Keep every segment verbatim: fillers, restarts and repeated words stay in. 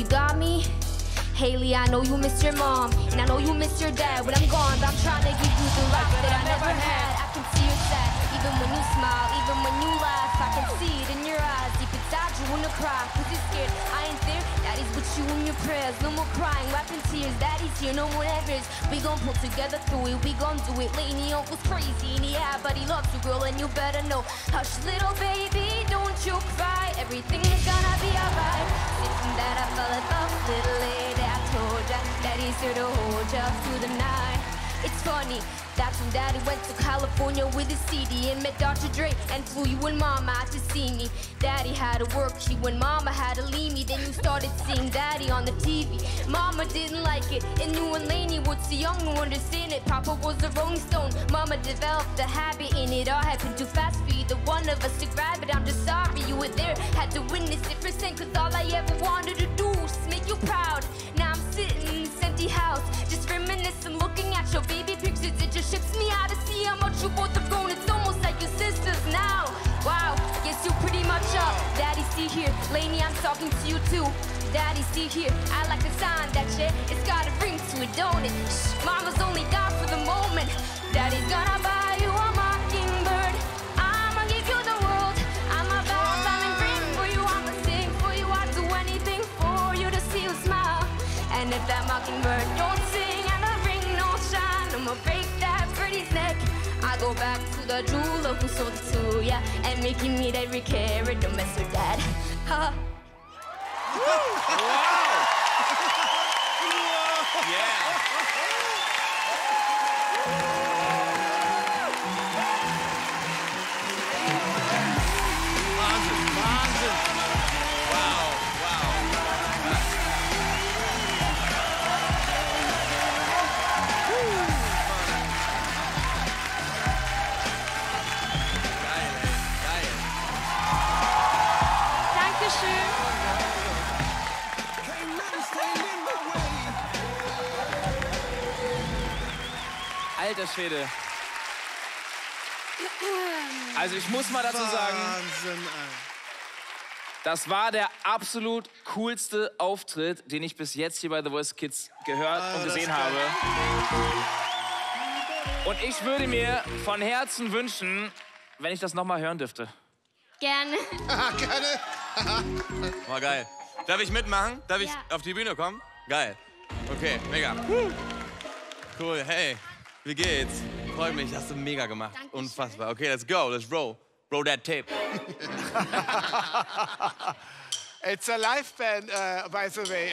got me. Haley, I know you miss your mom, and I know you miss your dad. When I'm gone, but I'm trying to give you the life that I never had. I can see you're sad, even when you smile, even when you laugh. I can see it in your eyes, deep inside you wanna cry. Cause you're scared, I ain't there, daddy's with you in your prayers. No more crying, wiping tears, daddy's here, no more nightmares. We gon' pull together through it, we gon' do it. Laney uncle's crazy, and yeah, but he loves you, girl, and you better know. Hush, little baby, don't you cry, everything is gonna be alright. Thinking that I fell in love, little lady, I told ya, daddy's here to hold ya through the night. It's funny, that's when daddy went to California with his C D and met Doctor Dre and flew you and mama out to see me. Daddy had to work, she when mama had to leave me. Then you started seeing daddy on the T V. Mama didn't like it, and you and Laney were too young to understand it. Papa was a Rolling Stone, mama developed a habit, and it all happened too fast for either one of us to grab it. I'm just sorry you were there, had to witness it firsthand, cause all I ever wanted to do was make you proud. Now I'm sitting in this empty house, just reminiscing, looking at your baby pictures. It just ships me out to see how much you both have grown. It's almost like your sisters now. Wow, guess you pretty much up. Daddy, see here, Laney, I'm talking to you too. Daddy, see here, I like the sound that shit. It's got a ring to it, don't it? Shh, mama's only gone for the moment. Daddy's gonna buy you a mockingbird. I'ma give you the world. I'ma bow down and bring for you. I'ma sing for you. I'll do anything for you to see you smile. And if that mockingbird don't sing and the ring don't shine, I'ma break that birdie's neck. I go back to the jeweler who sold it to ya, and make you meet every carat. Don't mess with that. Ha. Wow! Yeah. Wahnsinn, Wahnsinn. Wow, wow. Geil, ey, geil. Dankeschön. Alter Schwede. Also ich muss mal dazu sagen, Wahnsinn, ey. das war der absolut coolste Auftritt, den ich bis jetzt hier bei The Voice Kids gehört Ah, und das gesehen ist geil. habe. Und ich würde mir von Herzen wünschen, wenn ich das noch mal hören dürfte. Gerne. Gerne. War geil. Darf ich mitmachen? Darf ich Ja. auf die Bühne kommen? Geil. Okay, mega. Cool, hey, wie geht's? Freut mich, hast du mega gemacht. Dankeschön. Unfassbar. Okay, let's go, let's roll. Roll that tape. It's a live band, uh, by the way.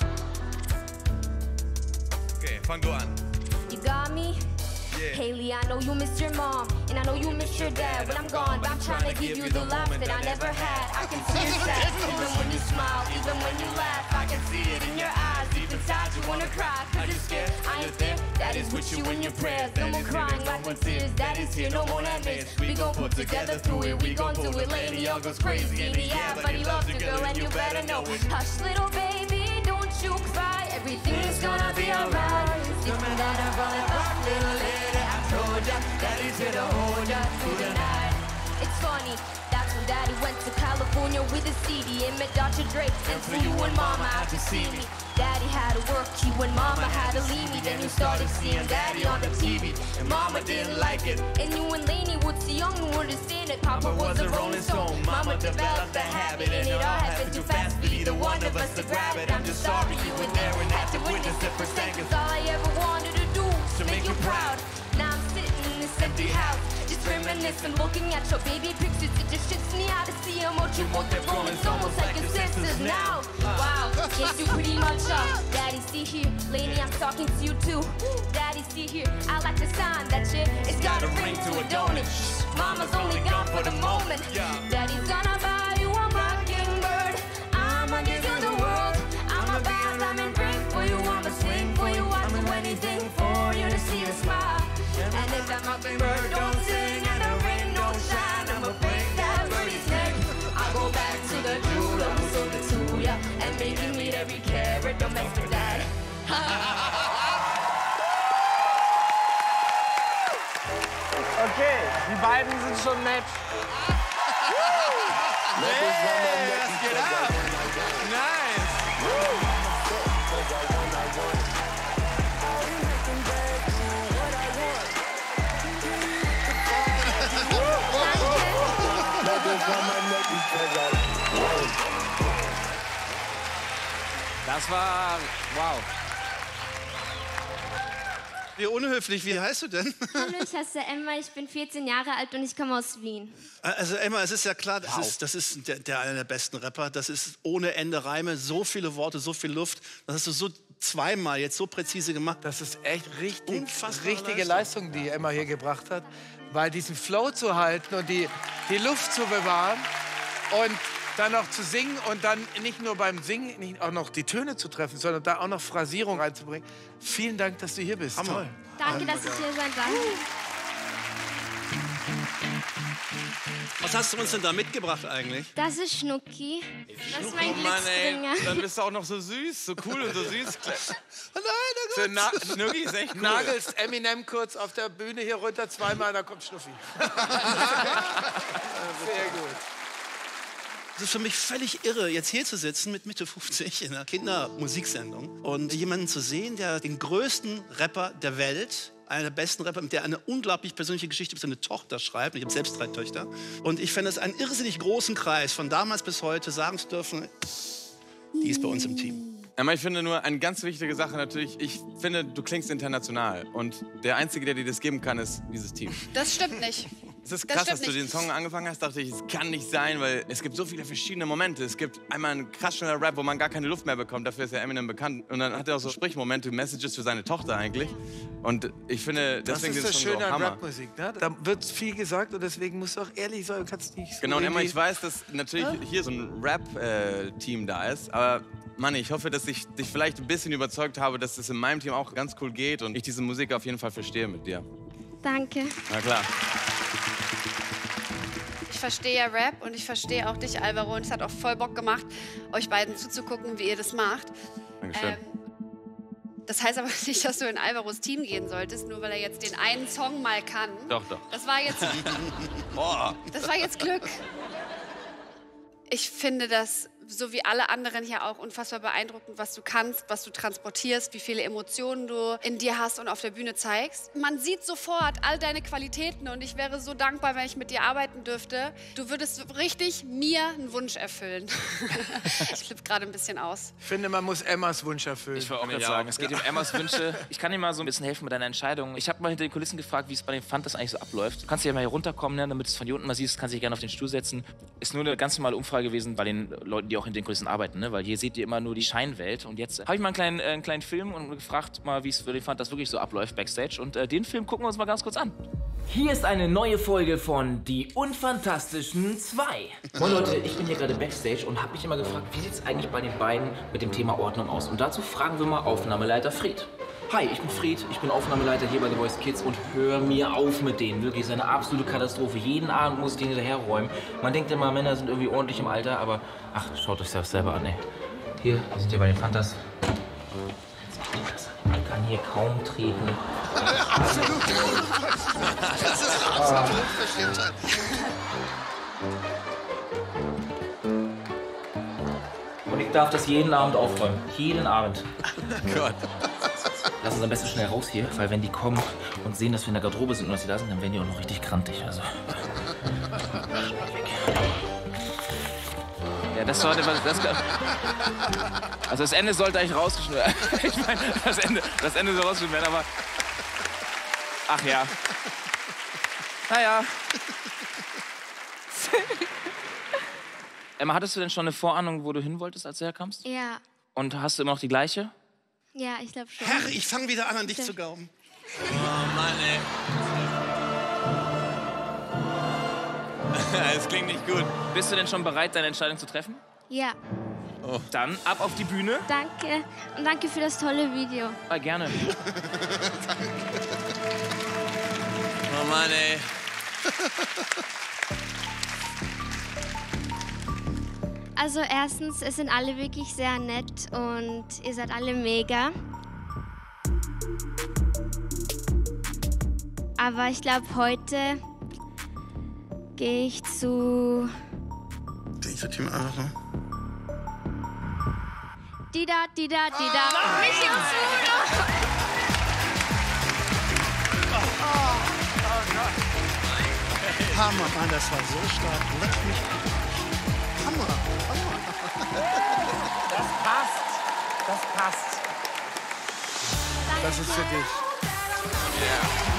Okay, fang du an. You got me? Yeah. Haley, I know you miss your mom, and I know you miss your dad. When I'm gone, but I'm trying to give you the life that I never had. I can see your sad, even when you smile, even when you laugh. I can see it in your eyes, deep inside you wanna cry, cause you're scared. I ain't there, daddy's with you in your prayers. No more crying, wiping tears, daddy's here, no more nightmares. We gon' put together through it, we gon' do it. Lady, all goes crazy, and yeah, but he loves you, girl, and you better know. Hush, little baby, don't you cry, everything is gonna be alright. Thinking that I'm running up, little lady, I told ya, daddy's here to hold ya through the night. It's funny, that's when daddy went to California with his C D and met Doctor Dre and flew you and mama out to see me. Daddy had to work, he when mama had to leave me. Then you started seeing daddy on the T V. Mama didn't like it, and you and Laney were too young to understand it. Papa was a Rolling Stone, mama developed a habit, and it all happened too fast for either one of us to grab it. I'm just sorry you were there and had to witness it firsthand, cause all I ever wanted to do was to make you proud. Now I'm sitting in this empty house, just reminiscing, looking at your baby pictures. It just shits me out to see how much you both have grown. It's almost like your sisters now. Wow, yes, you pretty much are. Daddy, see here, Laney, I'm talking to you too. Daddy, see here, I like the sound that shit. It's got a ring to it, don't it? Shh, mama's only gone for the moment. Daddy's gonna buy you a mockingbird. I'ma give you the world. I'ma bow down and bring for you. I'ma swing for you. I'll do anything for you to see you smile. And if that mockingbird don't sing and the ring don't shine, I'ma break that birdie's neck. I go back to the jeweler who sold it to ya, and make you meet every carat. Don't mess with that. Okay, die beiden sind schon nett. Hey, das geht ab. Nice. Das war, wow. Wie unhöflich, wie heißt du denn? Hallo, ich heiße Emma, ich bin vierzehn Jahre alt und ich komme aus Wien. Also Emma, es ist ja klar, das ist, das ist der, der einer der besten Rapper. Das ist ohne Ende Reime, so viele Worte, so viel Luft. Das hast du so zweimal jetzt so präzise gemacht. Das ist echt richtig, Unfassbare richtige Leistung, die Emma hier gebracht hat. Weil diesen Flow zu halten und die, die Luft zu bewahren und dann noch zu singen und dann nicht nur beim Singen nicht auch noch die Töne zu treffen, sondern da auch noch Phrasierung reinzubringen. Vielen Dank, dass du hier bist. Hammer. Toll. Danke, dass ich hier sein darf. Was hast du uns denn da mitgebracht eigentlich? Das ist Schnucki. Das ist mein Oh Mann, ey, Glücksbringer. dann bist du auch noch so süß, so cool und so süß. Oh nein, So Na Schnuggi ist echt cool. Nagelst Eminem kurz auf der Bühne hier runter zweimal, dann kommt Schnuffi. Sehr gut. Es ist für mich völlig irre, jetzt hier zu sitzen mit Mitte fünfzig in einer Kindermusiksendung und jemanden zu sehen, der den größten Rapper der Welt, einer der besten Rapper, der eine unglaublich persönliche Geschichte über seine Tochter schreibt. Ich habe selbst drei Töchter. Und ich fände es einen irrsinnig großen Kreis, von damals bis heute sagen zu dürfen, die ist bei uns im Team. Emma, ich finde nur eine ganz wichtige Sache natürlich, ich finde, du klingst international. Und der Einzige, der dir das geben kann, ist dieses Team. Das stimmt nicht. Es ist Das krass, stimmt dass du nicht. den Song angefangen hast, dachte ich, es kann nicht sein, weil es gibt so viele verschiedene Momente. Es gibt einmal einen krass schneller Rap, wo man gar keine Luft mehr bekommt, dafür ist ja Eminem bekannt. Und dann hat er auch so Sprichmomente, Messages für seine Tochter eigentlich. Und ich finde, Das deswegen ist das Song so Schöne an Hammer. Rapmusik. Ne? Da wird viel gesagt und deswegen musst du auch ehrlich sein. Du kannst nicht so Genau, und Emma, irgendwie- ich weiß, dass natürlich hier so ein Rap-Team da ist, aber Mann, ich hoffe, dass ich dich vielleicht ein bisschen überzeugt habe, dass es in meinem Team auch ganz cool geht und ich diese Musik auf jeden Fall verstehe mit dir. Danke. Na klar. Ich verstehe ja Rap und ich verstehe auch dich, Alvaro. Und es hat auch voll Bock gemacht, euch beiden zuzugucken, wie ihr das macht. Dankeschön. Ähm, das heißt aber nicht, dass du in Alvaros Team gehen solltest, nur weil er jetzt den einen Song mal kann. Doch, doch. Das war jetzt, Boah. das war jetzt Glück. Ich finde das, so wie alle anderen hier auch, unfassbar beeindruckend, was du kannst, was du transportierst, wie viele Emotionen du in dir hast und auf der Bühne zeigst. Man sieht sofort all deine Qualitäten und ich wäre so dankbar, wenn ich mit dir arbeiten dürfte. Du würdest richtig mir einen Wunsch erfüllen. Ich flippe gerade ein bisschen aus. Ich finde, man muss Emmas Wunsch erfüllen. Ich wollte auch Mir gerade auch. sagen, es geht um Emmas Wünsche. Ich kann dir mal so ein bisschen helfen mit deiner Entscheidung. Ich habe mal hinter den Kulissen gefragt, wie es bei den Fantas eigentlich so abläuft. Du kannst ja mal hier runterkommen, ne, damit du es von hier unten mal siehst. Kannst dich gerne auf den Stuhl setzen. Ist nur eine ganz normale Umfrage gewesen bei den Leuten, die auch hinter den Kulissen arbeiten, ne? Weil hier seht ihr immer nur die Scheinwelt. Und jetzt habe ich mal einen kleinen, äh, einen kleinen Film und gefragt, mal, wie es für den Fantas wirklich so abläuft backstage. Und äh, den Film gucken wir uns mal ganz kurz an. Hier ist eine neue Folge von Die Unfantastischen zwei. Moin Leute, ich bin hier gerade Backstage und habe mich immer gefragt, wie sieht es eigentlich bei den beiden mit dem Thema Ordnung aus? Und dazu fragen wir mal Aufnahmeleiter Fred. Hi, ich bin Fred, ich bin Aufnahmeleiter hier bei The Voice Kids und hör mir auf mit denen. Wirklich, es ist eine absolute Katastrophe. Jeden Abend muss ich den hinterherräumen. Man denkt immer, Männer sind irgendwie ordentlich im Alter, aber ach, schaut euch das selber an, ey. Hier, wir sind hier bei den Fantas. Man kann hier kaum treten. Absolut. Das ist absolut Unverschämtheit. Und ich darf das jeden Abend aufräumen. Jeden Abend. Gott. Lass uns am besten schnell raus hier, weil wenn die kommen und sehen, dass wir in der Garderobe sind und dass sie da sind, dann werden die auch noch richtig grantig. Also. Ja, das sollte was. Das, also das Ende sollte eigentlich rausgeschnitten werden. Ich meine, das Ende, das Ende soll rausgeschnitten werden, aber. Ach ja. Naja. Emma, hattest du denn schon eine Vorahnung, wo du hin wolltest, als du herkamst? Ja, Und hast du immer noch die gleiche? ja, ich glaube schon. Herr, ich fange wieder an, an dich zu glauben. Oh Mann, ey. Es klingt nicht gut. Bist du denn schon bereit, deine Entscheidung zu treffen? Ja, Dann ab auf die Bühne. danke. Und danke für das tolle Video. Ja, gerne. Oh Mann, ey. Also erstens, es sind alle wirklich sehr nett und ihr seid alle mega. Aber ich glaube, heute gehe ich zu Ich zu Team Alvaro. Dida, Dida, Dida. Michi und Smudo. Hammer. Mann, das war so stark. Leck mich an. Hammer. Hammer. Das passt. Das passt. Das ist für dich. Yeah.